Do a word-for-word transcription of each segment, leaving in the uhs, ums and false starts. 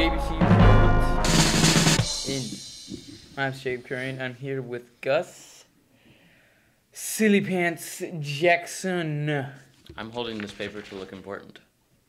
J B C Report in. I'm Jay Curran. I'm here with Gus Silly Pants Jackson. I'm holding this paper to look important.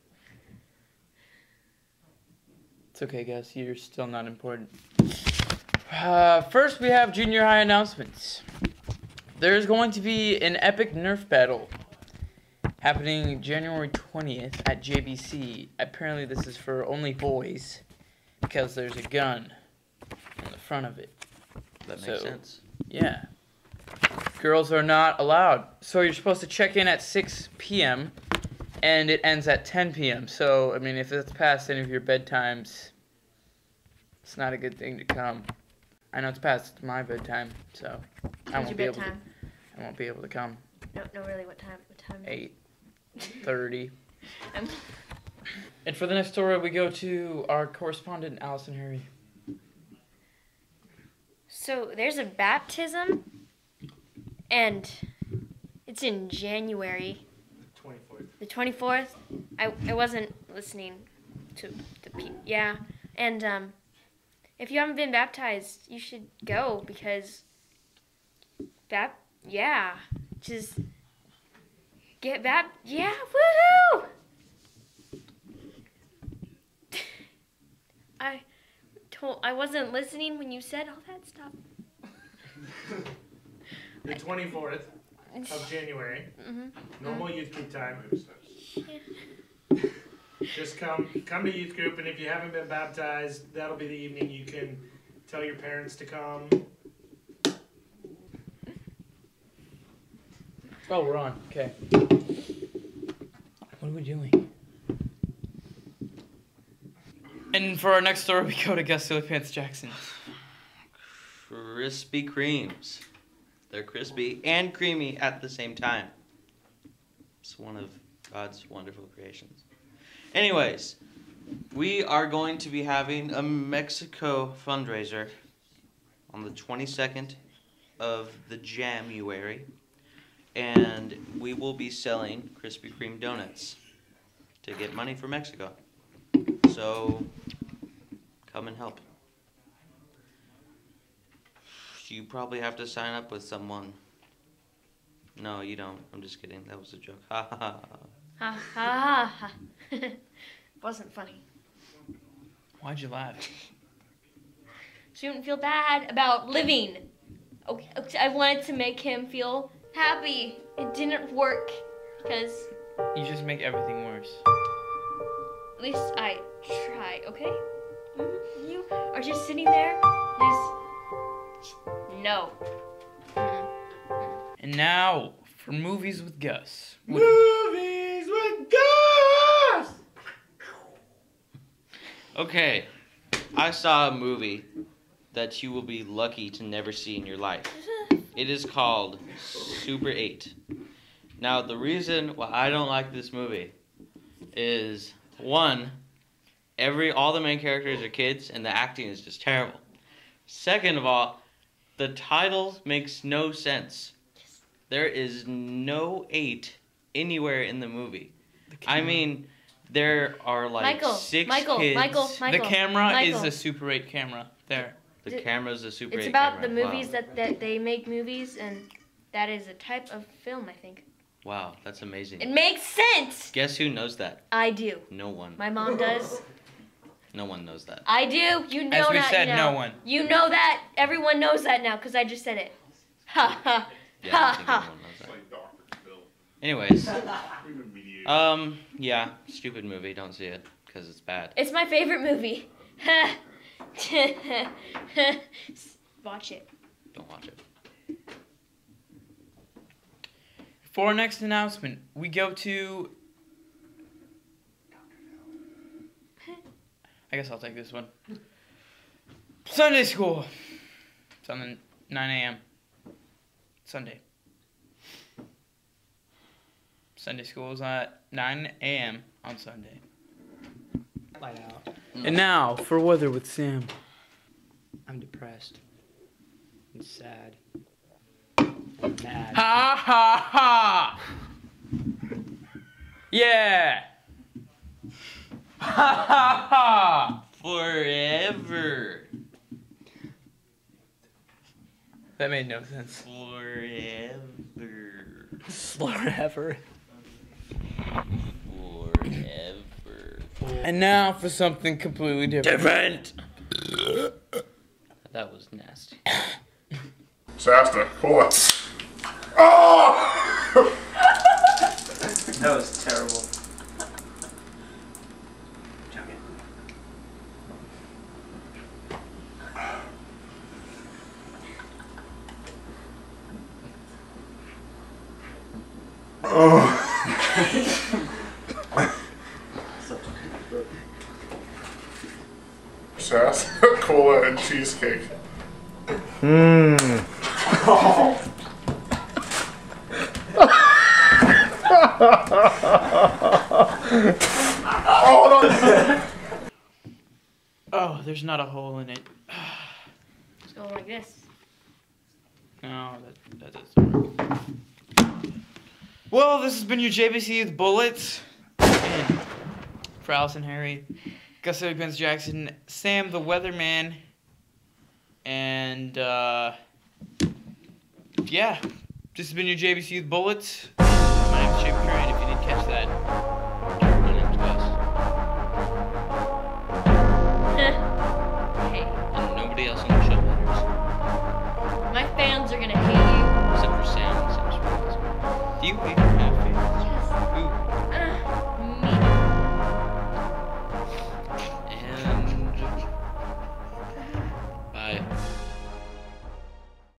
It's okay, Gus. You're still not important. Uh, first, we have junior high announcements. There's going to be an epic Nerf battle happening January twentieth at J B C. Apparently, this is for only boys because there's a gun on the front of it. That makes So, sense. Yeah. Girls are not allowed. So you're supposed to check in at six p m and it ends at ten p m So, I mean, if that's past any of your bedtimes, it's not a good thing to come. I know it's past my bedtime, so I won't be able to. I won't be able to come. No, no, really. What time? What time? Eight thirty. I'm... And for the next story, we go to our correspondent, Allison Harry. So there's a baptism, and it's in January. The twenty-fourth. The twenty-fourth. I I wasn't listening to the pe- yeah, and um, if you haven't been baptized, you should go because bap yeah, just get bap yeah, woohoo! I told I wasn't listening when you said all that stuff. The twenty-fourth of January. Mm-hmm. Normal youth group time. Yeah. Just come, come to youth group, and if you haven't been baptized, that'll be the evening you can tell your parents to come. Oh, we're on. Okay. What are we doing? And for our next story, we go to Gus Silly Pants Jackson. Krispy Kremes. They're crispy and creamy at the same time. It's one of God's wonderful creations. Anyways, we are going to be having a Mexico fundraiser on the twenty-second of the January, and we will be selling Krispy Kreme donuts to get money for Mexico. So, come and help. You probably have to sign up with someone. No, you don't. I'm just kidding. That was a joke. Ha ha ha. Ha ha ha. Wasn't funny. Why'd you laugh? Shouldn't feel bad about living. Okay, okay, I wanted to make him feel happy. It didn't work because You just make everything worse. at least I try. Okay? Mhm. You are just sitting there. Just no. Mm-mm. And now for movies with Gus. With Movies with Gus! Okay, I saw a movie that you will be lucky to never see in your life. It is called Super eight. Now, the reason why I don't like this movie is, one, every all the main characters are kids and the acting is just terrible. Second of all, the title makes no sense. There is no eight anywhere in the movie. I mean, there are like Michael, six Michael, kids. Michael, Michael. the camera Michael. is a Super eight camera. There. The Th- camera's a Super It's eight about camera. the movies Wow. that, that they make movies, and that is a type of film, I think. Wow, that's amazing. It makes sense. Guess who knows that? I do. No one. My mom does. No one knows that. I do. You know As we that. said, you know. no one. You know that. Everyone knows that now because I just said it. Ha ha. Yeah, I Ha don't think ha. anyone knows that. Anyways, um, yeah, stupid movie. Don't see it because it's bad. It's my favorite movie. Watch it. Don't watch it. For our next announcement, we go to... I guess I'll take this one. Sunday school. It's on the nine a m Sunday. Sunday school is at nine a m on Sunday. Light out. And now, for weather with Sam. I'm depressed. I'm sad. I'm mad. Ha ha ha! Yeah! Ha ha ha! Forever. That made no sense. Forever. Forever. Forever. And now for something completely different. Different. That was nasty. Shasta, cola. Oh! That was terrible. Shasta, cola, and cheesecake. Mmm. Oh, there's not a hole in it. Let's go like this. No, that, that doesn't work. Well, this has been your J B C with Bullets. And for Allison Harry, Gus Pence Jackson, Sam the Weatherman, and uh, yeah, this has been your J B C with Bullets.